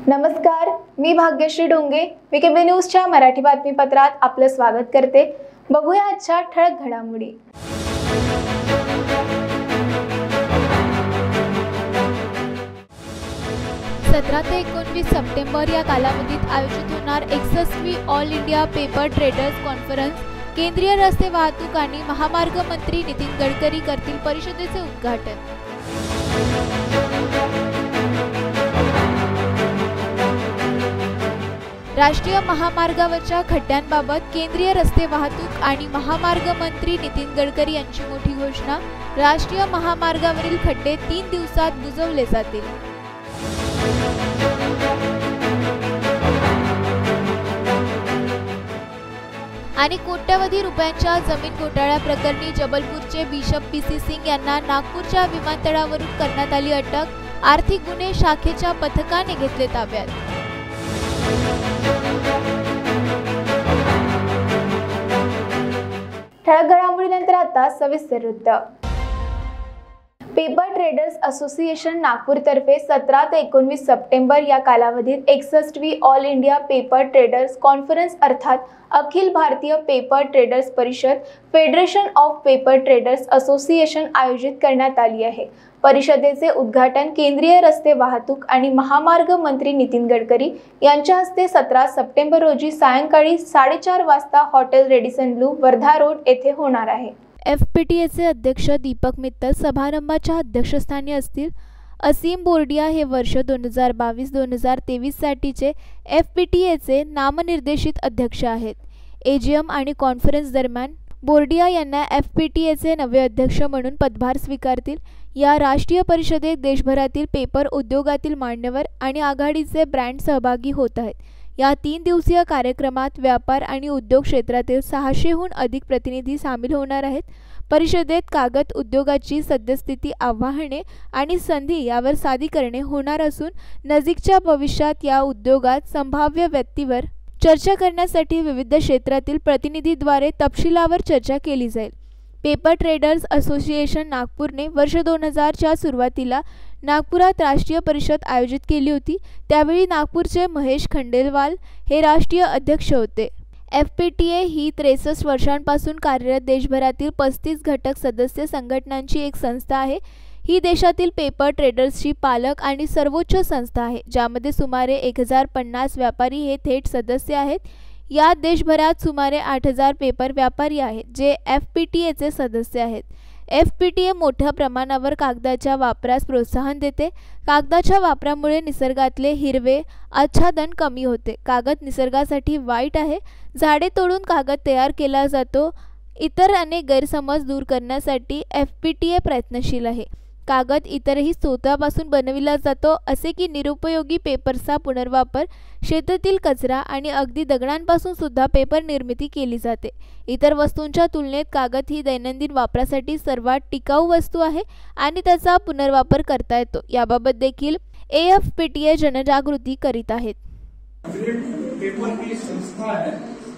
नमस्कार, मी भाग्यश्री डोंगे वीकेबी न्यूजच्या मराठी बातमीपत्रात आपलं स्वागत करते। बघूया आजच्या ठळक घडामोडी। 17 ते 19 सप्टेंबर या कालावधीत आयोजित होणार 61वी all India paper traders conference केंद्रीय रस्ते वाहतूक आणि महामार्ग मंत्री नितीन गडकरी करतील परिषदेचे उद्घाटन। राष्ट्रीय महामार्गावरच्या खड्ड्यांबाबत केंद्रीय रस्ते वाहतूक आणि महामार्ग मंत्री नितीन गडकरी यांची मोठी घोषणा। राष्ट्रीय महामार्गावरील खड्डे 3 दिवसात बुजवले जातील। आणि कोट्यवधी रुपयांच्या जमीन घोटाळ्या प्रकरणी जबलपूरचे बिशप पीसी सिंग यांना नागपूरच्या विमानतळावरून करण्यात आली अटक। आर्थिक गुन्हे शाखेच्या पथकाने घेतले ताब्यात। ठळक घडामोडीनंतर आता सविस्तर वृत्त। पेपर ट्रेडर्स असोसिएशन नागपूरतर्फे 17 ते 19 सप्टेंबर या कालावधीत 61वी all India paper traders conference अर्थात अखिल भारतीय पेपर ट्रेडर्स परिषद federation of paper traders association आयोजित करण्यात आली आहे। परिषदेचे उद्घाटन केंद्रीय रस्ते वाहतूक आणि महामार्ग मंत्री नितीन गडकरी यांच्या हस्ते 17 सप्टेंबर रोजी सायंकाळी 4:30 वाजता hotel Radisson Blu Wardha road येथे होणार आहे। FPTAचे अध्यक्ष दीपक मित्तल समारंभाच्या अध्यक्षस्थानी असतील। असीम बोर्डिया हे वर्ष 2022-2023 साठीचे FPTAचे नामनिर्देशित अध्यक्ष आहेत। AGM आणि कॉन्फरन्स दरम्यान बोर्डिया यांना FPTAचे नवे अध्यक्ष म्हणून पदभार स्वीकारतील। या राष्ट्रीय परिषदेत देशभरातील पेपर उद्योगातील मान्यवर आणि आघाडीचे ब्रँड सहभागी होत आहेत। या 3 दिवसीय कार्यक्रमात व्यापार आणि उद्योग क्षेत्रातील 600हून अधिक प्रतिनिधी सामील होणार आहेत। परिषदेत कागद उद्योगाची सद्यस्थिती, आव्हाने आणि संधी यावर सादरीकरणे होणार असून नजीकच्या भविष्यात या उद्योगात संभाव्य व्यक्तीवर चर्चा करण्यासाठी विविध क्षेत्रातील प्रतिनिधीद्वारे तपशीलावर चर्चा केली जाईल। पेपर ट्रेडर्स असोसिएशन नागपूरने वर्ष 2000च्या सुरुवातीला नागपुरात राष्ट्रीय परिषद आयोजित केली होती। त्यावेळी नागपूरचे महेश खंडेलवाल हे राष्ट्रीय अध्यक्ष होते। FPTA ही 63 वर्षांपासून कार्यरत देशभरातील 35 घटक सदस्य संघटनांची एक संस्था आहे। ही देशातील पेपर ट्रेडर्सची पालक आणि सर्वोच्च संस्था आहे, ज्यामध्ये सुमारे 1050 व्यापारी हे थेट सदस्य आहेत। यात देशभरात सुमारे 8000 पेपर व्यापारी आहेत, जे FPTAचे सदस्य आहेत। FPTA मोठ्या प्रमाणावर कागदाच्या वापरास प्रोत्साहन देते। कागदाच्या वापरामुळे निसर्गातले हिरवे आच्छादन कमी होते। कागद निसर्गासाठी वाईट आहे। झाडे तोडून कागद तयार केला जातो। इतर अनेक गैरसमज दूर करण्यासाठी FPTA प्रयत्नशील आहे। कागद इतरही स्रोतांपासून बनविला जातो, असे की निरुपयोगी पेपरचा पुनर्वापर, शेतातील कचरा आणि अगदी दगडांपासून सुद्धा पेपर निर्मिती केली जाते। इतर वस्तूंच्या तुलनेत कागद ही दैनंदिन वापरासाठी सर्वात टिकाऊ वस्तू आहे आणि त्याचा पुनर्वापर करता येतो। याबाबत देखील AFPTA जनजागृती करीत आहेत। पेपर की संस्था है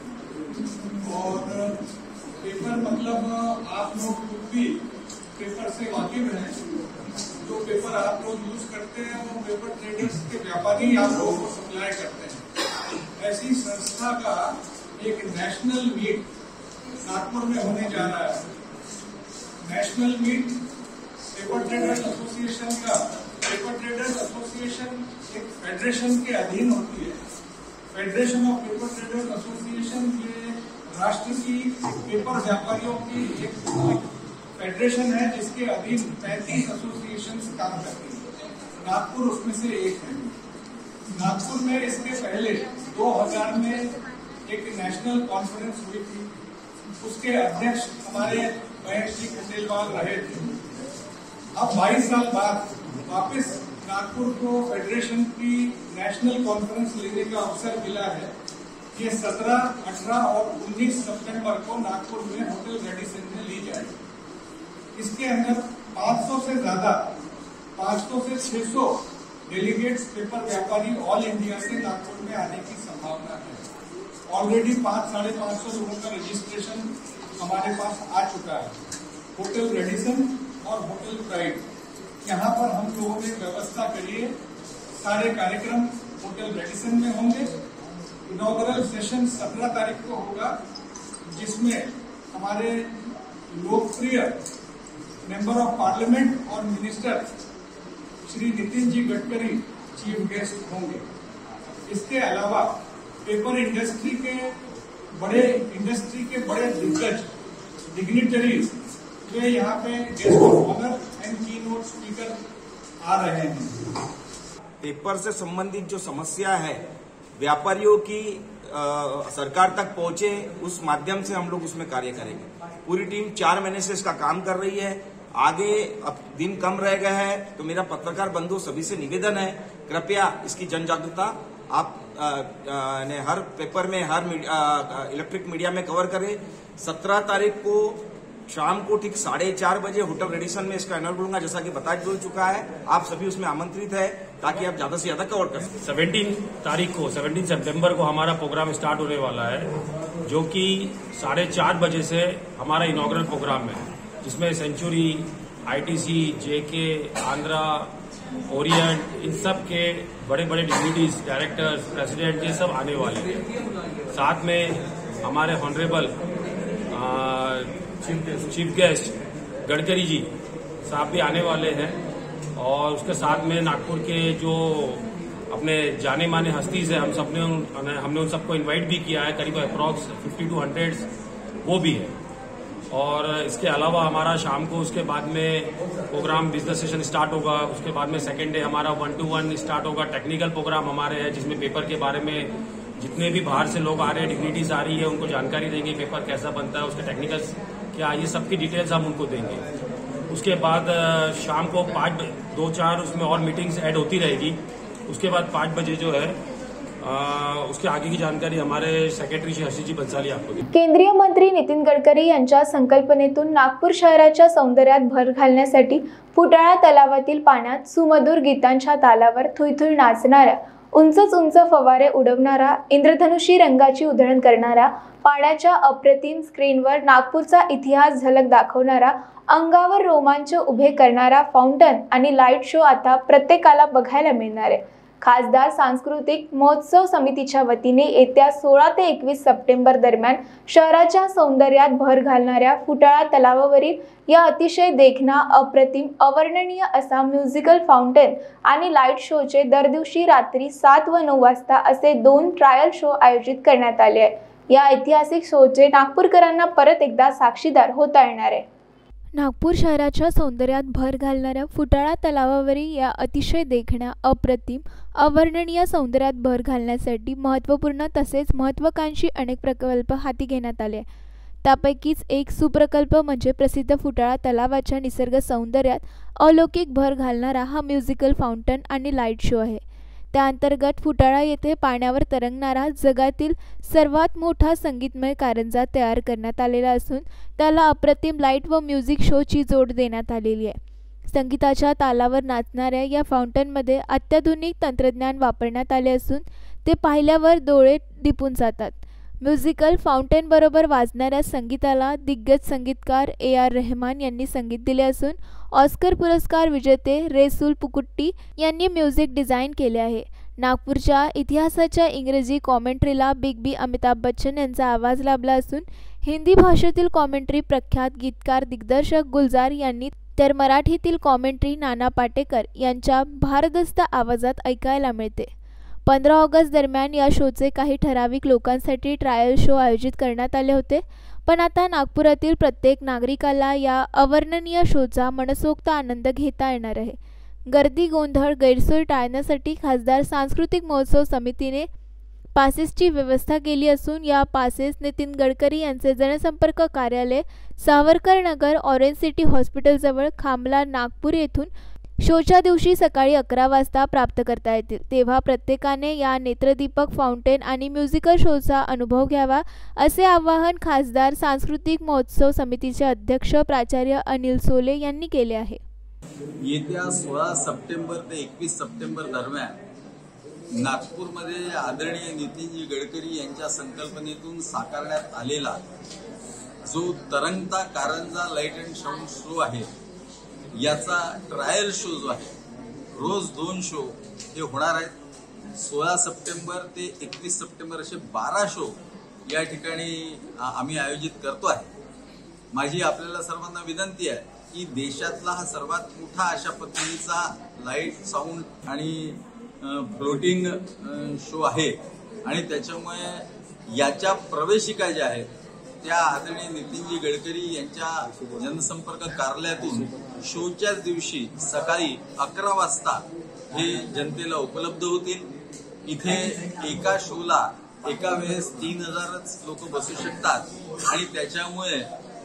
और पेपर मतलब आप लोग खुद भी पेपर से वाकिफ हैं। जो पेपर आप लोग यूज करते हैं वो पेपर ट्रेडर्स के व्यापारी आप लोगों को सप्लाई करते हैं। ऐसी संस्था का एक नेशनल मीट नागपुर में होने जा रहा है। National meet paper traders association का, पेपर ट्रेडर्स एसोसिएशन एक फेडरेशन के अधीन होती है। Federation of paper traders association ये राष्ट्र की पेपर व्यापारियों की एक फेडरेशन है, जिसके अधीन 35 एसोसिएशन काम करती है। नागपुर उसमें से एक है। नागपुर में इसके पहले 2000 में एक नेशनल कॉन्फ्रेंस हुई थी। उसके अध्यक्ष हमारे महेश जी खंडेलवाल रहे थे। अब 22 साल बाद वापस नागपुर को फेडरेशन की नेशनल कॉन्फ्रेंस लेने का अवसर मिला है। ये 17, 18 और 19 सितंबर को नागपुर में होटल रेडिसन में ली जाएगी। इसके अंदर 500 से ज्यादा 500 से 600 डेलीगेट्स पेपर व्यापारी ऑल इंडिया से नागपुर में आने की संभावना है। ऑलरेडी 500-550 लोगों का रजिस्ट्रेशन हमारे पास आ चुका है। होटल रेडिसन और होटल प्राइड, यहाँ पर हम लोगों ने व्यवस्था करी है। सारे कार्यक्रम होटल रेडिसन में होंगे। इनॉग्रल सेशन 17 तारीख को होगा, जिसमें हमारे लोकप्रिय मेंबर ऑफ पार्लियामेंट और minister Shri Nitin ji Gadkari chief guest होंगे। इसके अलावा पेपर इंडस्ट्री के बड़े दिग्गज डिग्निटरीज वे यहाँ पे guest of honour and keynote speaker आ रहे हैं। पेपर से संबंधित जो समस्या है व्यापारियों की सरकार तक पहुंचे, उस माध्यम से हम लोग उसमें कार्य करेंगे। पूरी टीम 4 महीने से इसका काम कर रही है। आगे अब दिन कम रह गए हैं, तो मेरा पत्रकार बंधु सभी से निवेदन है, कृपया इसकी जन जागरूकता आप ने हर पेपर में, हर इलेक्ट्रिक मीडिया में कवर करें। 17 तारीख को शाम को ठीक 4:30 बजे होटल रेडिसन में इसका इनॉग्रेशन होगा, जैसा कि बता चुका है। आप सभी उसमें आमंत्रित है ताकि आप ज्यादा से ज्यादा कवर कर सकें। 17 सितंबर को हमारा प्रोग्राम स्टार्ट होने वाला है, जो कि 4:30 बजे से हमारा इनॉग्रेशन प्रोग्राम है, जिसमें Century, ITC, JK, Andhra, Orient, इन सब के बड़े बड़े डिप्यूटीज, डायरेक्टर्स, प्रेसिडेंट, ये सब आने वाले हैं। साथ में हमारे honourable chief guest Gadkari ji साहब भी आने वाले हैं, और उसके साथ में नागपुर के जो अपने जाने माने हस्तीज है, हमने उन सबको इनवाइट भी किया है, करीब अप्रॉक्स 50 to 100 वो भी है। और इसके अलावा हमारा शाम को उसके बाद में प्रोग्राम बिजनेस सेशन स्टार्ट होगा। उसके बाद में सेकेंड डे हमारा 1-to-1 स्टार्ट होगा। टेक्निकल प्रोग्राम हमारे हैं, जिसमें पेपर के बारे में जितने भी बाहर से लोग आ रहे हैं, डिग्निटीज आ रही है, उनको जानकारी देंगे पेपर कैसा बनता है, उसके टेक्निकल्स क्या, ये सबकी डिटेल्स हम उनको देंगे। उसके बाद शाम को 2-4 उसमें और मीटिंग्स ऐड होती रहेगी। उसके बाद 5 बजे जो है उसके आगे की जानकारी हमारे सेक्रेटरी श्री हर्षित जी बंसाली आपको देंगे। केंद्रीय मंत्री नितीन गडकरी यांच्या संकल्पनेतून नागपूर शहराच्या सौंदर्यात भर घालण्यासाठी फुटाळा तलावातील पाण्यात सुमधुर गीतांच्या तालावर थुईथुई नाचणाऱ्या, उंच फवारे उडवणारा, इंद्रधनुषी रंगाची उधळण करणारा, पाण्याच्या अप्रतिम स्क्रीनवर नागपूरचा इतिहास झलक दाखवणारा, अंगावर रोमांच उभे करणारा फाउंटन आणि लाईट शो आता प्रत्येकाला बघायला मिळणार आहे। खासदार सांस्कृतिक महोत्सव समितीच्या वतीने येत्या 16 ते 21 सप्टेंबर दरम्यान शहराच्या सौंदर्यात भर घालणाऱ्या फुटाळा तलावावरील या अतिशय देखणा, अप्रतिम, अवर्णनीय असा म्युझिकल फाउंटेन आणि लाईट शोचे दर दिवशी रात्री 7 व 9 वाजता असे 2 ट्रायल शो आयोजित करण्यात आले आहे। या ऐतिहासिक शोचे नागपूरकरांना परत एकदा साक्षीदार होता येणार आहे। नागपूर शहराच्या सौंदर्यात भर घालणाऱ्या फुटाळा तलावावरील या अतिशय देखण्या, अप्रतिम, अवर्णनीय सौंदर्यात भर घालण्यासाठी महत्त्वपूर्ण तसेच महत्त्वाकांक्षी अनेक प्रकल्प हाती घेण्यात आले। त्यापैकीच एक सुप्रकल्प म्हणजे प्रसिद्ध फुटाळा तलावाच्या निसर्ग सौंदर्यात अलौकिक भर घालणारा हा म्युझिकल फाउंटन आणि लाईट शो आहे। त्याअंतर्गत फुटाळा येथे पाण्यावर तरंगणारा जगातील सर्वात मोठा संगीतमय कारंजा तयार करण्यात आलेला असून त्याला अप्रतिम लाईट व म्युझिक शोची जोड देण्यात आलेली आहे। संगीताच्या तालावर नाचणाऱ्या या फाउंटनमध्ये अत्याधुनिक तंत्रज्ञान वापरण्यात आले असून ते पाहिल्यावर डोळे दिपून जातात। म्युझिकल फाउंटेन बरोबर वाजणाऱ्या संगीताला दिग्गज संगीतकार AR रहमान यांनी संगीत दिले असून ऑस्कर पुरस्कार विजेते रेसूल पुकुट्टी यांनी म्युझिक डिझाईन केले आहे। नागपूरच्या इतिहासाच्या इंग्रजी कॉमेंट्रीला बिग बी अमिताभ बच्चन यांचा आवाज लाभला असून हिंदी भाषेतील कॉमेंट्री प्रख्यात गीतकार दिग्दर्शक गुलजार यांनी, तर मराठीतील कॉमेंट्री नाना पाटेकर यांच्या भारदस्त आवाजात ऐकायला मिळते। 15 ऑगस्ट दरम्यान या शोचे काही ठराविक लोकांसाठी ट्रायल शो आयोजित करण्यात आले होते, पण आता नागपुरातील प्रत्येक नागरिकाला या अवर्णनीय शोचा मनसोक्त आनंद घेता येणार आहे। गर्दी, गोंधळ, गैरसोय टाळण्यासाठी खासदार सांस्कृतिक महोत्सव समितीने पासेसची व्यवस्था केली असून या पासेस नितीन गडकरी यांचे जनसंपर्क कार्यालय, सावरकर नगर, ऑरेंज सिटी हॉस्पिटलजवळ खामला, नागपूर येथून शोच्या दिवशी सकाळी 11 वाजता प्राप्त करता येतील। तेव्हा प्रत्येकाने या नेत्रदीपक फाउंटेन आणि म्युझिकल शोचा अनुभव घ्यावा, असे आवाहन खासदार सांस्कृतिक महोत्सव समितीचे अध्यक्ष प्राचार्य अनिल सोले यांनी केले आहे। येत्या 16 सप्टेंबर ते 21 सप्टेंबर दरम्यान नागपूरमध्ये आदरणीय नितीनजी गडकरी यांच्या संकल्पनेतून साकारण्यात आलेला जो तरंगता कारंजा लाईट अँड साऊंड शो आहे, याचा ट्रायल शो जो आहे, रोज 2 शो हे होणार आहेत। 16 सप्टेंबर ते 21 सप्टेंबर असे 12 शो या ठिकाणी आम्ही आयोजित करतो आहे. माझी आपल्याला सर्वांना विनंती आहे की देशातला हा सर्वात मोठा अशा पद्धतीचा लाईट, साऊंड आणि फ्लोटिंग शो आहे आणि त्याच्यामुळे याच्या प्रवेशिका ज्या आहेत त्या आदरणीय नितीनजी गडकरी यांच्या जनसंपर्क कार्यालयातून शोच्याच दिवशी सकाळी 11 वाजता हे जनतेला उपलब्ध होतील. इथे एका शोला एका वेळेस 3000च लोक बसू शकतात आणि त्याच्यामुळे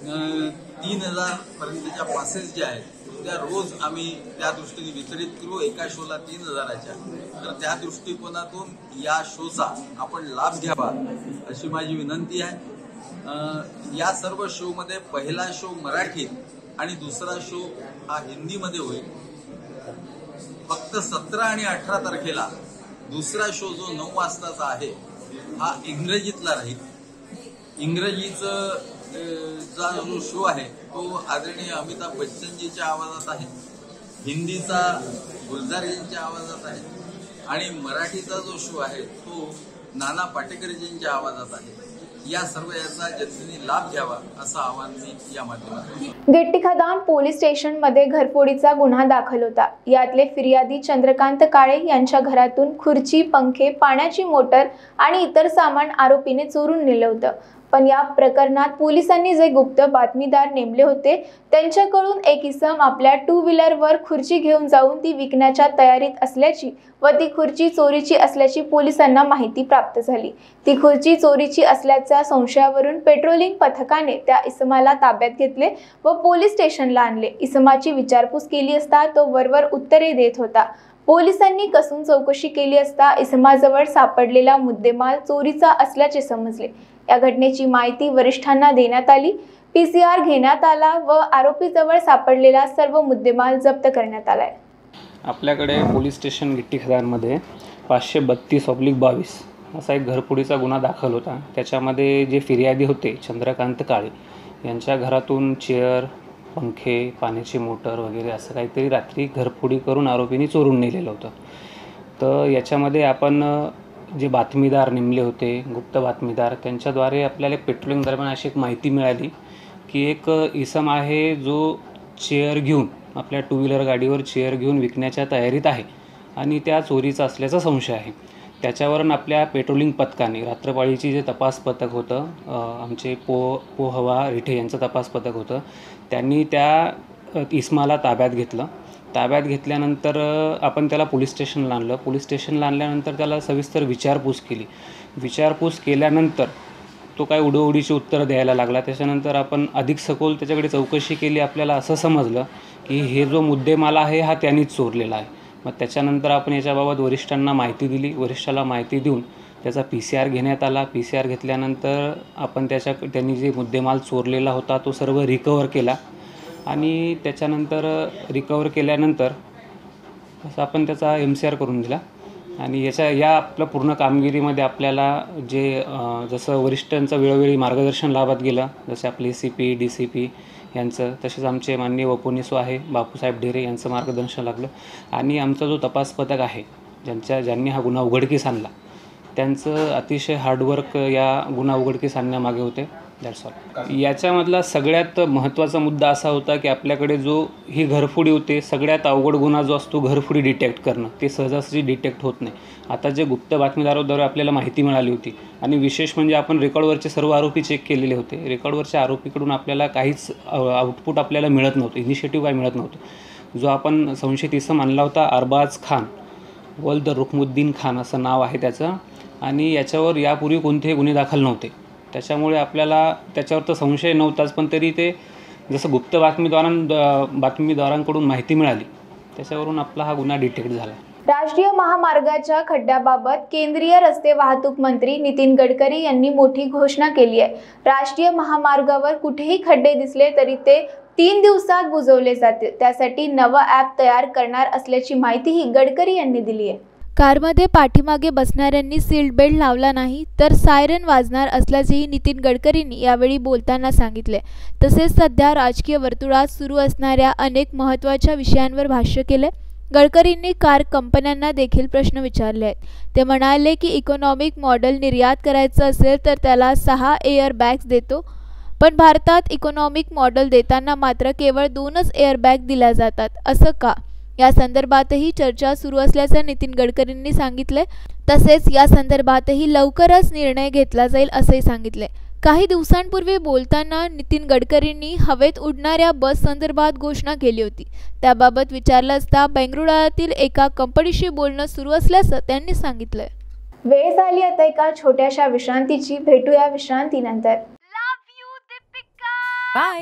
3000 पर्यंतच्या पासेस ज्या आहेत त्या रोज आम्ही त्या दृष्टीने वितरित करू. एका शोला 3000च्या. तर त्या दृष्टिकोनातून या शोचा आपण लाभ घ्यावा अशी माझी विनंती आहे. या सर्व शो मध्ये पहिला शो मराठीत आणि दुसरा शो हा हिंदीमध्ये होईल. फक्त 17 आणि 18 तारखेला दुसरा शो जो 9 वाजताचा आहे हा इंग्रजीतला राहील. इंग्रजीचा जो शो आहे तो आदरणीय अमिताभ बच्चनजीच्या आवाजात आहे, हिंदीचा गुलजारजींच्या आवाजात आहे आणि मराठीचा जो शो आहे तो नाना पाटेकरजींच्या आवाजात आहे. या सर्व याचा जनतेने लाभ घ्यावा असं आवाहन मी या माध्यमातून. गिट्टीखदान पोलीस स्टेशनमध्ये घरफोडीचा गुन्हा दाखल होता. यातले फिर्यादी चंद्रकांत काळे यांच्या घरातून खुर्ची, पंखे, पाण्याची मोटर आणि इतर सामान आरोपीने चोरून नेलं होतं. पण या प्रकरणात पोलिसांनी जे गुप्त बातमीदार नेमले होते त्यांच्याकडून एक इसम आपल्या 2 व्हीलरवर खुर्ची घेऊन जाऊन ती विकण्याच्या तयारीत असल्याची व ती खुर्ची चोरीची असल्याची पोलिसांना माहिती प्राप्त झाली. ती खुर्ची चोरीची असल्याच्या संशयावरून पेट्रोलिंग पथकाने त्या इसमाला ताब्यात घेतले व पोलीस स्टेशनला आणले. इसमाची विचारपूस केली असता तो वरवर उत्तरे देत होता. पोलिसांनी कसून चौकशी केली असता इसमाजवळ सापडलेला मुद्देमाल चोरीचा असल्याचे समजले. या घटनेची माहिती वरिष्ठांना देण्यात आली. PCR घेण्यात आला व आरोपीजवळ सापडलेला सर्व मुद्देमाल जप्त करण्यात आलाय. आपल्याकडे पोलीस स्टेशन गिट्टीखदानमध्ये 532/22 असा एक घरफोडीचा गुन्हा दाखल होता. त्याच्यामध्ये जे फिर्यादी होते चंद्रकांत काळे यांच्या घरातून चेअर, पंखे, पाण्याची मोटर वगैरे असं काहीतरी रात्री घरफोडी करून आरोपींनी चोरून नेलेलं होतं. तर याच्यामध्ये आपण जे बातमीदार नेमले होते, गुप्त बातमीदार, त्यांच्याद्वारे आपल्याला पेट्रोलिंग दरम्यान अशी एक माहिती मिळाली की एक इसम आहे जो चेअर घेऊन आपल्या 2 व्हीलर गाडीवर चेअर घेऊन विकण्याच्या तयारीत आहे आणि त्या चोरीचा असल्याचा संशय आहे. त्याच्यावरून आपल्या पेट्रोलिंग पथकाने रात्रपाळीची जे तपास पथक होतं, आमचे पोहवा रिठे यांचं तपास पथक होतं, त्यांनी त्या इसमाला ताब्यात घेतलं. ताब्यात घेतल्यानंतर आपण त्याला पोलीस स्टेशनला आणलं. पोलीस स्टेशनला आणल्यानंतर त्याला सविस्तर विचारपूस केली. विचारपूस केल्यानंतर तो काय उडोउडीची उत्तरं द्यायला लागला. त्याच्यानंतर आपण अधिक सखोल त्याच्याकडे चौकशी केली. आपल्याला असं समजलं की हे जो मुद्देमाल आहे हा त्यांनीच चोरलेला आहे. मग त्याच्यानंतर आपण याच्याबाबत वरिष्ठांना माहिती दिली. वरिष्ठाला माहिती देऊन त्याचा PCR घेण्यात आला. PCR घेतल्यानंतर आपण त्यांनी जे मुद्देमाल चोरलेला होता तो सर्व रिकवर केला आणि त्याच्यानंतर रिकवर केल्यानंतर असं आपण त्याचा MCR करून दिला. आणि या आपल्या पूर्ण कामगिरीमध्ये आपल्याला जे जसं वरिष्ठांचं वेळोवेळी मार्गदर्शन लाभत गेलं, जसे आपले CP, DCP यांचं, तसेच आमचे माननीय वपोनिसो आहे बापूसाहेब ढेरे यांचं मार्गदर्शन लागलं आणि आमचा जो तपास पथक आहे ज्यांनी हा गुन्हा उघडकीस आणला त्यांचं अतिशय हार्डवर्क या गुन्हा उघडकीस आणण्यामागे होते. That's all. याच्यामधला सगळ्यात महत्त्वाचा मुद्दा असा होता की आपल्याकडे जो ही घरफोडी होते, सगळ्यात अवघड गुन्हा जो असतो घरफोडी डिटेक्ट करणं, ते सहजासहजी डिटेक्ट होत नाही. आता जे गुप्त बातमीदाराद्वारे आपल्याला माहिती मिळाली होती आणि विशेष म्हणजे आपण रेकॉर्डवरचे सर्व आरोपी चेक केलेले होते. रेकॉर्डवरच्या आरोपीकडून आपल्याला काहीच आउटपुट आपल्याला मिळत नव्हतं, इनिशिएटिव्ह काय मिळत नव्हतं. जो आपण संशयित इसम आणला होता अरबाज खान वल्द रुकमुद्दीन खान असं नाव आहे त्याचं आणि याच्यावर यापूर्वी कोणतेही गुन्हे दाखल नव्हते. त्याच्यामुळे आपल्याला त्याच्यावर तर संशय नव्हताच, पण तरी ते जसं गुप्त बातमीदारांकडून माहिती मिळाली त्याच्यावरून आपला हा गुन्हा डिटेक्ट झाला. राष्ट्रीय महामार्गाच्या खड्ड्याबाबत केंद्रीय रस्ते वाहतूक मंत्री नितीन गडकरी यांनी मोठी घोषणा केली आहे. राष्ट्रीय महामार्गावर कुठेही खड्डे दिसले तरी ते 3 दिवसात बुजवले जातील. त्यासाठी नवं ॲप तयार करणार असल्याची माहितीही गडकरी यांनी दिली आहे. कारमध्ये पाठीमागे बसणाऱ्यांनी सीट बेल्ट लावला नाही तर सायरन वाजणार असल्याचेही नितीन गडकरींनी यावेळी बोलताना सांगितले. तसेच सध्या राजकीय वर्तुळात सुरू असणाऱ्या अनेक महत्त्वाच्या विषयांवर भाष्य केले. गडकरींनी कार कंपन्यांना देखील प्रश्न विचारले आहेत. ते म्हणाले की इकॉनॉमिक मॉडेल निर्यात करायचं असेल तर त्याला 6 एअरबॅग्स देतो, पण भारतात इकॉनॉमिक मॉडेल देताना मात्र केवळ 2च एअरबॅग दिल्या जातात, असं का? या संदर्भातही चर्चा सुरू असल्याचे नितीन गडकरींनी सांगितले. तसेच या संदर्भातही लवकरच निर्णय घेतला जाईल असेही सांगितले. काही दिवसांपूर्वी बोलताना नितीन गडकरींनी हवेत उडणाऱ्या बस संदर्भात घोषणा केली होती. त्याबाबत विचारलं असता बेंगळुरूतील एका कंपनीशी बोलणं सुरू असल्याचं त्यांनी सांगितलंय. वेळ झाली आता एका छोट्याशा विश्रांतीची. भेटूया विश्रांतीनंतर. बाय.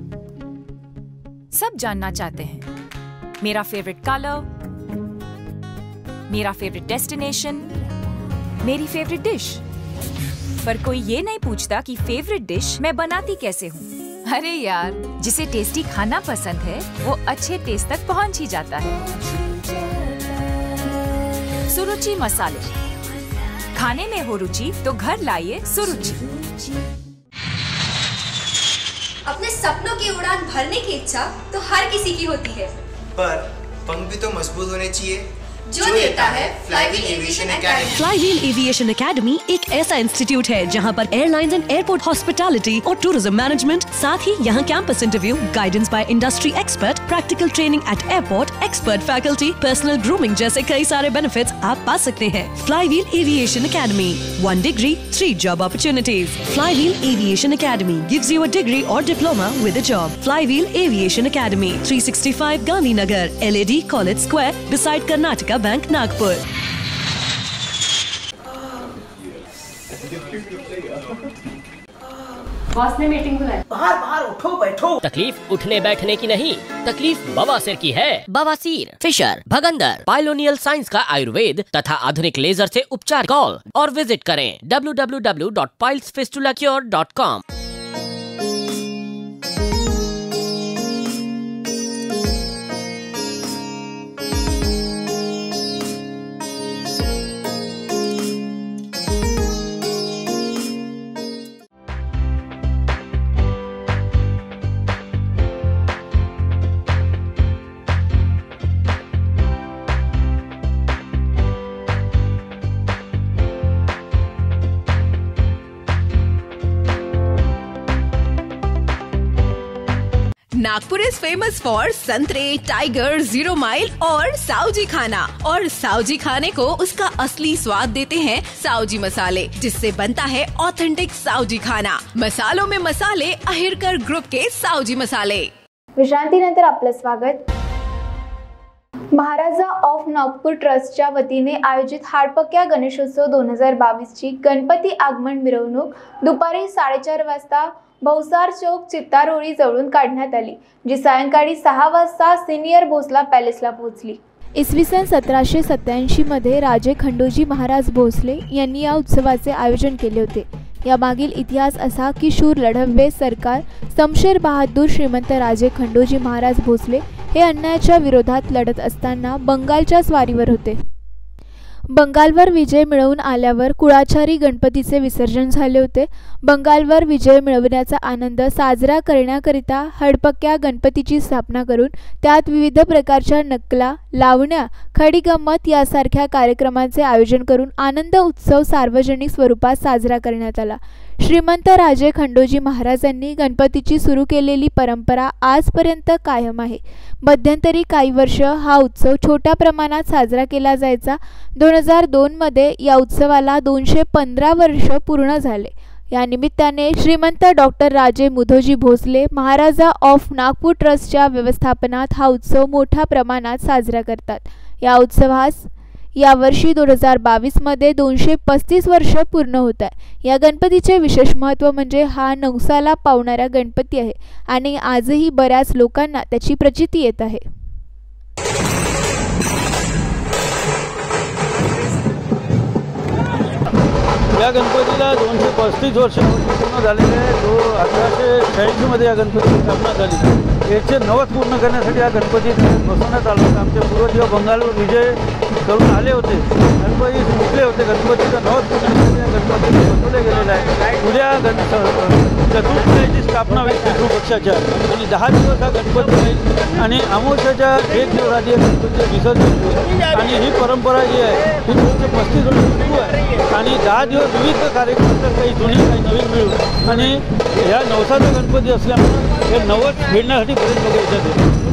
सब जानना चाहते हैं मेरा फेवरेट कलर, मेरा फेवरेट डेस्टिनेशन, मेरी फेवरेट डिश, पर कोई ये नहीं पूछता कि फेवरेट डिश मैं बनाती कैसे हूँ. अरे यार, जिसे टेस्टी खाना पसंद है वो अच्छे टेस्ट तक पहुँच ही जाता है. सुरुचि मसाले, खाने में हो रुचि तो घर लाइए सुरुचि. अपने सपनों की उड़ान भरने की इच्छा तो हर किसी की होती है, पर पंख भी तो मजबूत होने चाहिए, जो देता है flywheel aviation academy. Flywheel aviation academy एक ऐसा इंस्टीट्यूट है जहां पर एयरलाइंस एंड एयरपोर्ट हॉस्पिटैलिटी और टूरिज्म मैनेजमेंट, साथ ही यहां campus interview, guidance by industry expert, practical training at airport, expert faculty, personal grooming जैसे कई सारे बेनिफिट्स आप पा सकते हैं. Flywheel aviation academy, 1 degree 3 job opportunities. Flywheel aviation academy gives you a degree और diploma with a job. Flywheel aviation academy, 365 Gandhinagar, LAD college square, beside Karnataka bank, Nagpur. Boss ने meeting बुलाई. बाहर उठो बैठो. तकलीफ उठने बैठने की नहीं, तकलीफ बवासीर की है. बवासीर, फिशर, भगंदर, पाइलोनियल साइंस का आयुर्वेद तथा आधुनिक लेजर से उपचार. कॉल और विजिट करें www.pilesfistulacure.com. Nagpur is famous for संतरे, टाइगर, 0 माइल और साउजी खाना. और साउजी खाने को उसका असली स्वाद देते हैं साउजी मसाले, जिससे बनता है ऑथेंटिक साउजी खाना. मसालों में मसाले, अहिरकर ग्रुप के साउजी मसाले. विश्रांतीनंतर आपलं स्वागत. महाराजा ऑफ नागपूर ट्रस्टच्या वतीने आयोजित हाडपक्या गणेशोत्सव 2022 ची गणपती आगमन मिरवणूक दुपारी 4:30 वाजता भौसार चौक चित्तारोळी जवळून काढण्यात आली, जी सायंकाळी 6 वाजता सिनियर भोसला पॅलेसला पोहोचली. इसवी सन 1787 मध्ये राजे खंडोजी महाराज भोसले यांनी या उत्सवाचे आयोजन केले होते. यामागील इतिहास असा की शूर लढववे सरकार शमशेर बहादूर श्रीमंत राजे खंडोजी महाराज भोसले हे अन्यायाच्या विरोधात लढत असताना बंगालच्या स्वारीवर होते. बंगालवर विजय मिळवून आल्यावर कुळाचारी गणपतीचे विसर्जन झाले होते. बंगालवर विजय मिळवण्याचा आनंद साजरा करण्याकरिता हडपक्या गणपतीची स्थापना करून त्यात विविध प्रकारच्या नकला, लावण्या, खडीगंमत यासारख्या कार्यक्रमांचे आयोजन करून आनंद उत्सव सार्वजनिक स्वरूपात साजरा करण्यात आला. श्रीमंत राजे खंडोजी महाराजांनी गणपतीची सुरू केलेली परंपरा आजपर्यंत कायम आहे. मध्यंतरी काही वर्ष हा उत्सव छोट्या प्रमाणात साजरा केला जायचा. 2002 मध्ये या उत्सवाला 215 वर्ष पूर्ण झाले. या निमित्ताने श्रीमंत डॉक्टर राजे मुधोजी भोसले महाराजा ऑफ नागपूर ट्रस्टच्या व्यवस्थापनात हा उत्सव मोठ्या प्रमाणात साजरा करतात. या उत्सवास यावर्षी 2022 मध्ये 235 वर्ष पूर्ण होत आहे. या गणपतीचे विशेष महत्त्व म्हणजे हा नवसाला पावणारा गणपती आहे आणि आजही बऱ्याच लोकांना त्याची प्रचिती येत आहे. या गणपतीला 235 वर्ष पूर्ण झालेले आहे. 1886 मध्ये या गणपतीची स्थापना झाली. याचे 90 पूर्ण करण्यासाठी हा गणपती बसवण्यात आला होता. आमचे पूर्वज जेव्हा बंगालवर विजय करून आले होते. गणपती उठले होते. गणपतीचा नवस गणपती बसवले गेलेला आहे. उद्या चतुर्थीची स्थापना होईल पितृपक्षाच्या आणि 10 दिवस हा गणपती राहील आणि अमावस्याच्या 1 दिवस आधी गणपतीचं विसर्जन होईल आणि ही परंपरा जी आहे ही 35 वर्ष सुरू आहे आणि 10 दिवस विविध कार्यक्रम असतात, काही जुने काही नवीन मिळून आणि ह्या नवसाचा गणपती असल्यामुळे हे नवस फेडण्यासाठी बरेच लोक येतात.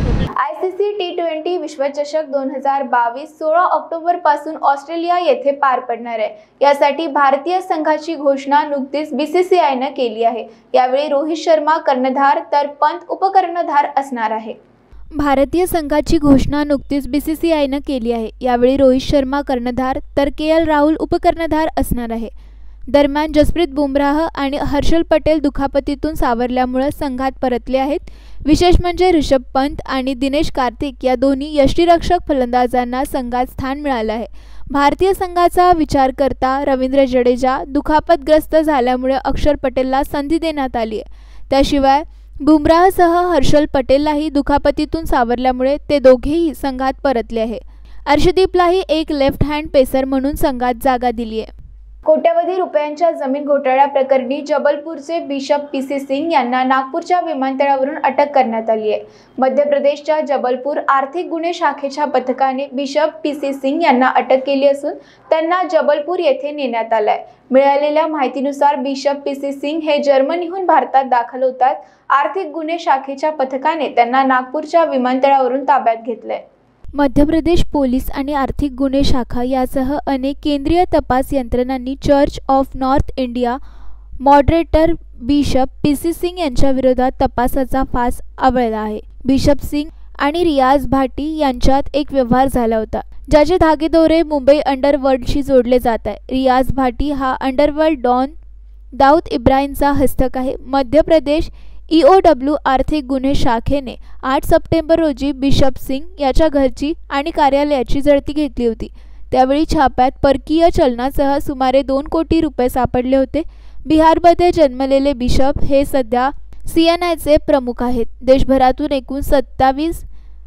ICC T20 विश्वचषक 2022 16 ऑक्टोबर पासून ऑस्ट्रेलिया येथे पार पडणार आहे. यासाठी भारतीय संघाची घोषणा नुकतीच BCCIनं केली आहे. यावेळी रोहित शर्मा कर्णधार तर पंत उपकर्णधार असणार आहे. भारतीय संघाची घोषणा नुकतीच BCCIनं केली आहे. यावेळी रोहित शर्मा कर्णधार तर KL राहुल उपकर्णधार असणार आहे. दरम्यान जसप्रीत बुमराह आणि हर्षल पटेल दुखापतीतून सावरल्यामुळे संघात परतले आहेत. विशेष म्हणजे ऋषभ पंत आणि दिनेश कार्तिक या दोन्ही यष्टिरक्षक फलंदाजांना संघात स्थान मिळालं आहे. भारतीय संघाचा विचार करता रवींद्र जडेजा दुखापतग्रस्त झाल्यामुळे अक्षर पटेलला संधी देण्यात आली आहे. त्याशिवाय बुमराहसह हर्षल पटेललाही दुखापतीतून सावरल्यामुळे ते दोघेही संघात परतले आहे. अर्शदीपलाही एक लेफ्ट हँड पेसर म्हणून संघात जागा दिली आहे. कोट्यवधी रुपयांच्या जमीन घोटाळ्या प्रकरणी जबलपूरचे बिशप PC सिंग यांना नागपूरच्या विमानतळावरून अटक करण्यात आली आहे. मध्य प्रदेशच्या जबलपूर आर्थिक गुन्हे शाखेच्या पथकाने बिशप PC सिंग यांना अटक केली असून त्यांना जबलपूर येथे नेण्यात आलंय. मिळालेल्या माहितीनुसार बिशप PC सिंग हे जर्मनीहून भारतात दाखल होतात. आर्थिक गुन्हे शाखेच्या पथकाने त्यांना नागपूरच्या विमानतळावरून ताब्यात घेतलंय. मध्य प्रदेश पोलीस आणि आर्थिक गुन्हे शाखा यासह अनेक केंद्रीय तपास यंत्रणांनी church of North India moderator bishop PC Singh यांच्या विरोधात तपासाचा फास आवळला आहे. बिशप सिंग आणि रियाज भाटी यांच्यात एक व्यवहार झाला होता, ज्याचे धागेदोरे मुंबई अंडरवर्ल्डशी जोडले जात आहे. रियाज भाटी हा अंडरवर्ल्ड डॉन दाऊद इब्राहिमचा हस्तक आहे. मध्य प्रदेश EOW आर्थिक गुन्हे शाखेने 8 सप्टेंबर रोजी बिशप सिंग याच्या घरची आणि कार्यालयाची झडती घेतली होती. त्यावेळी छाप्यात परकीय चलनासह सुमारे 2 कोटी रुपये सापडले होते. बिहारमध्ये जन्मलेले बिशप हे सध्या CNIचे प्रमुख आहेत. देशभरातून एकूण 27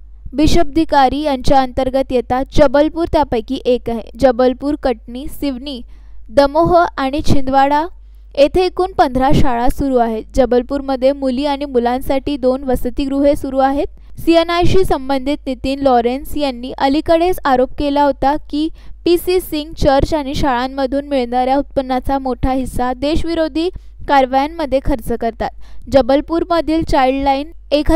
बिशपधिकारी यांच्या अंतर्गत येतात. जबलपूर त्यापैकी एक आहे. जबलपूर, कटनी, सिवनी, दमोह आणि छिंदवाडा येथे एकूण 15 शाळा सुरू आहेत. जबलपूरमध्ये मुली आणि मुलांसाठी 2 वसतिगृहे सुरू आहेत. CNIशी संबंधित नितीन लॉरेन्स यांनी अलीकडेच आरोप केला होता की PC सिंग चर्च आणि शाळांमधून मिळणाऱ्या उत्पन्नाचा मोठा हिस्सा देशविरोधी कारवायांमध्ये खर्च करतात. जबलपूरमधील चाइल्डलाईन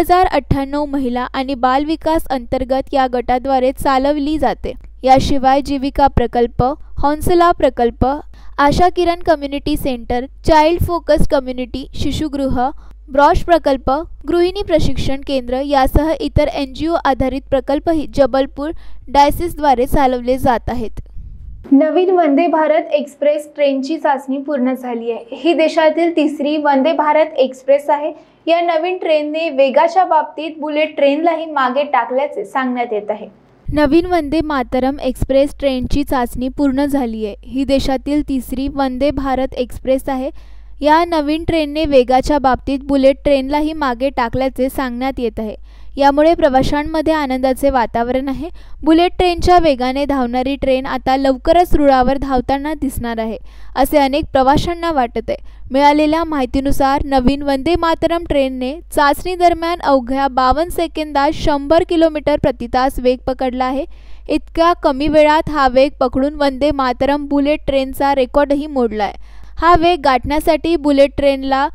1098 महिला आणि बाल विकास अंतर्गत या गटाद्वारे चालवली जाते. याशिवाय जीविका प्रकल्प, हॉन्सला प्रकल्प, Asha Kiran community centre, child focus community शिशुगृह, ब्रॉश प्रकल्प, गृहिणी प्रशिक्षण केंद्र यासह इतर NGO आधारित प्रकल्पही जबलपूर डायसिसद्वारे चालवले जात आहेत. नवीन वंदे भारत एक्सप्रेस ट्रेनची चाचणी पूर्ण झाली आहे. ही देशातील तिसरी वंदे भारत एक्सप्रेस आहे. या नवीन ट्रेनने वेगाच्या बाबतीत बुलेट ट्रेनलाही मागे टाकल्याचे सांगण्यात येत आहे. नवीन वंदे मातरम एक्सप्रेस ट्रेनची चाचणी पूर्ण झाली आहे. ही देशातील तिसरी वंदे भारत एक्सप्रेस आहे. या नवीन ट्रेनने वेगाच्या बाबतीत बुलेट ट्रेनलाही मागे टाकल्याचे सांगण्यात येत आहे. यामुळे प्रवाशांमध्ये आनंदाचे वातावरण आहे. बुलेट ट्रेनच्या वेगाने धावणारी ट्रेन आता लवकरच रुळावर धावताना दिसणार आहे, असे अनेक प्रवाशांना वाटत आहे. मिळालेल्या माहितीनुसार नवीन वंदे मातरम ट्रेनने चाचणी दरम्यान अवघ्या 52 सेकंदात 100 किलोमीटर प्रति तास वेग पकडला आहे. इतक्या कमी वेळात हा वेग पकडून वंदे मातरम बुलेट ट्रेनचा रेकॉर्डही मोडला आहे. हा वेग गाठण्यासाठी बुलेट ट्रेनला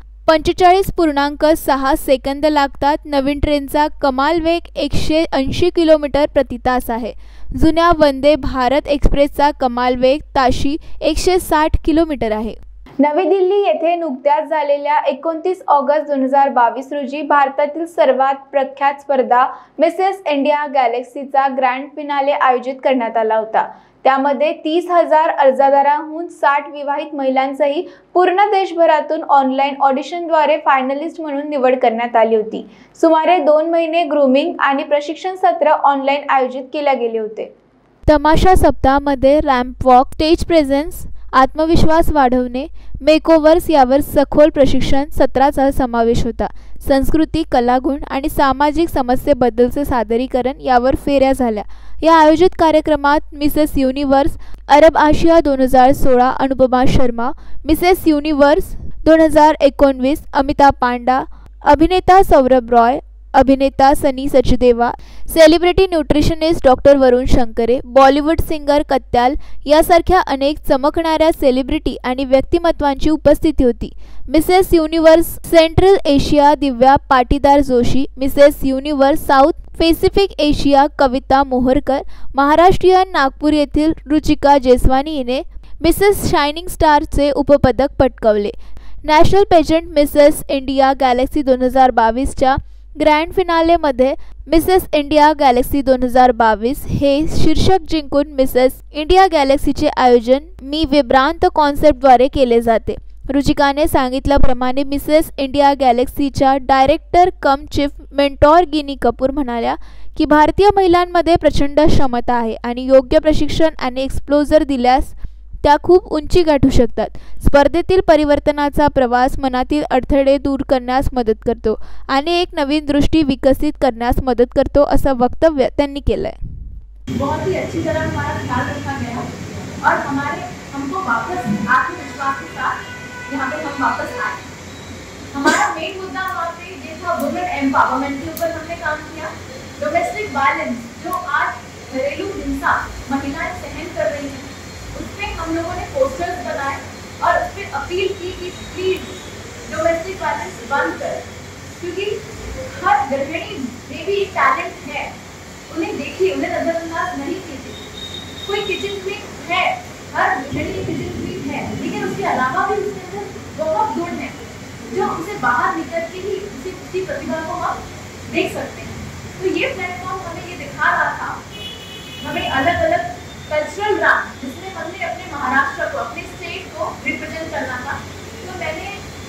45.6 सेकंद लागतात. नवीन ट्रेनचा कमाल वेग 180 किलोमीटर प्रति तास आहे. जुन्या वंदे भारत एक्सप्रेसचा कमाल वेग ताशी 160 किलोमीटर आहे. नवी दिल्ली येथे नुकत्याच झालेल्या 29 ऑगस्ट 2022 रोजी भारतातील सर्वात प्रख्यात स्पर्धा मिसेस इंडिया गॅलेक्सीचा ग्रँड फिनाले आयोजित करण्यात आला होता. त्यामध्ये 30,000 अर्जदारांहून 60 विवाहित महिलांसही पूर्ण देशभरातून ऑनलाईन ऑडिशनद्वारे फायनलिस्ट म्हणून निवड करण्यात आली होती. सुमारे 2 महिने ग्रूमिंग आणि प्रशिक्षण सत्र ऑनलाईन आयोजित केले गेले होते. तमाशा सप्ताहामध्ये रॅम्प वॉक, स्टेज प्रेझेन्स आत्मविश्वास वाढवणे, मेकओव्हर्स यावर सखोल प्रशिक्षण सत्राचा समावेश होता. संस्कृती, कलागुण आणि सामाजिक समस्येबद्दलचे सादरीकरण यावर फेऱ्या झाल्या. या आयोजित कार्यक्रमात Mrs Universe Arab Asia 2016 Anupama Sharma, Mrs Universe 2019 Amita Panda, अभिनेता सौरभ रॉय, अभिनेता Sunny Sachdeva, celebrity nutritionist doctor Varun Shankare, Bollywood singer Katyal यासारख्या अनेक चमकणाऱ्या सेलिब्रिटी आणि व्यक्तिमत्वांची उपस्थिती होती. Mrs Universe central Asia Divya Patidar Joshi, Mrs Universe South Pacific Asia Kavita Moharkar, Maharashtrian Nagpur येथील रुचिका जेसवानी हिने मिसेस शायनिंग स्टारचे उपपदक पटकावले. National pageant Mrs India galaxy 2022च्या ग्रँड फिनालेमध्ये मिसेस इंडिया गॅलेक्सी 2022 हे शीर्षक जिंकून मिसेस इंडिया गॅलेक्सीचे आयोजन मी विभ्रांत कॉन्सेप्टद्वारे केले जाते. रुचिकाने सांगितल्याप्रमाणे मिसेस इंडिया गॅलेक्सीच्या director cum chief mentor Ginni Kapoor म्हणाल्या की भारतीय महिलांमध्ये प्रचंड क्षमता आहे आणि योग्य प्रशिक्षण आणि एक्सप्लोजर दिल्यास त्या खूप उंची गाठू शकतात. स्पर्धेतील परिवर्तनाचा प्रवास मनातील अडथळे दूर करण्यास मदत करतो आणि एक नवीन दृष्टी विकसित करण्यास मदत करतो, असं वक्तव्य त्यांनी केलंय. बहुत ही अच्छी तरह हमारा ख्याल रखा गया और हमको वापस आत्मविश्वास के साथ यहाँ पे हम वापस आए. हमारा मेन मुद्दा वहाँ पे ये था वुमेन एम्पावरमेंट के ऊपर हमने काम किया. डोमेस्टिक वायलेंस जो आज घरेलू हिंसा महिलाएं सहन कर रही हैं, उसमें हम लोगों ने पोस्टर्स बनाए और उस पर अपील की कि प्लीज डोमेस्टिक वायलेंस बंद करें, क्योंकि हर गृहिणी में भी एक टैलेंट है, उन्हें देखिए, उन्हें नजरअंदाज नहीं कीजिए. कोई किचन क्वीन है, हर गृहिणी किचन क्वीन है, लेकिन उसके अलावा भी उसके अंदर बहुत गुण है जो हमसे बाहर निकल के ही उसकी प्रतिभा को हम देख सकते हैं. तो ये प्लेटफॉर्म हमें ये दिखा रहा था, हमें अलग अलग कल्चरल डांस जिसमें हमने अपने महाराष्ट्र को, अपने स्टेट को रिप्रेजेंट करना था. तो मैंने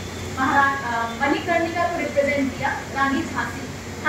मणिकर्णिका को रिप्रेजेंट किया, रानी झांसी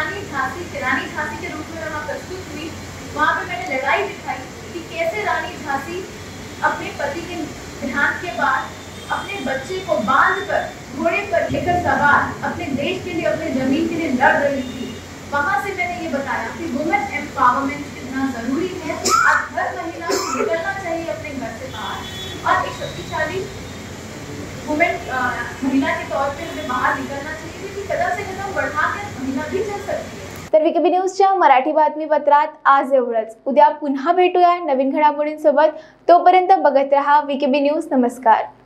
के रूप में वहाँ प्रस्तुत हुई. वहाँ पे मैंने लड़ाई दिखाई कि कैसे रानी झांसी अपने पति के देहांत के बाद अपने बच्चे को बांधकर घोड़े पर लेकर सवार अपने देश के लिए, अपने जमीन के लिए लड़ रही थी. वहाँ से मैंने ये बताया कि वुमेन एम्पावरमेंट कितना जरूरी है. आज हर महिला को निकलना चाहिए अपने घर से बाहर और एक शक्तिशाली वुमेन महिला के तौर पे हमें बाहर निकलना चाहिए, क्योंकि कदम से कदम बढ़ाकर महिला भी चल सकती है. तर विकेबी न्यूजच्या मराठी बातमीपत्रात आज एवढंच. उद्या पुन्हा भेटूया नवीन घडामोडींसोबत. तोपर्यंत बघत रहा विकेबी न्यूज. नमस्कार.